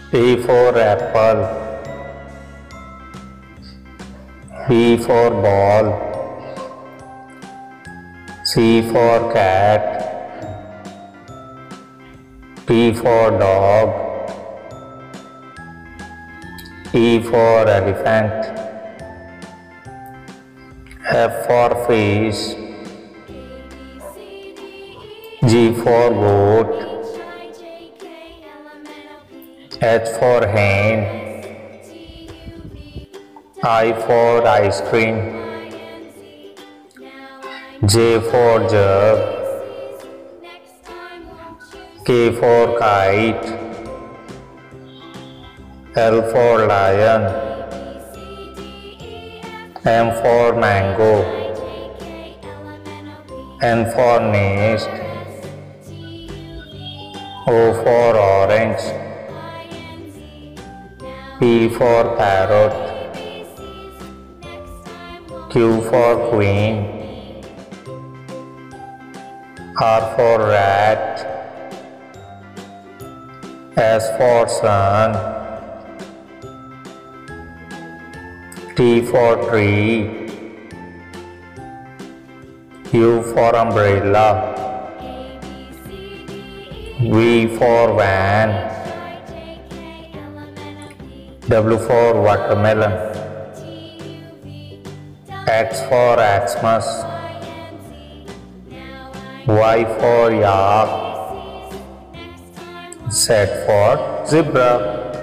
A for apple. B for ball. C for cat. D for dog. E for elephant. F for fish. G for goat. H for hen. I for ice cream. J for jug. K for kite. L for lion. M for mango. N for nest. O for orange. P for parrot. Q for queen. R for rat. S for sun. T for tree. U for umbrella. V for van. W for watermelon. X for Xmas. Y for yak. Z for zebra.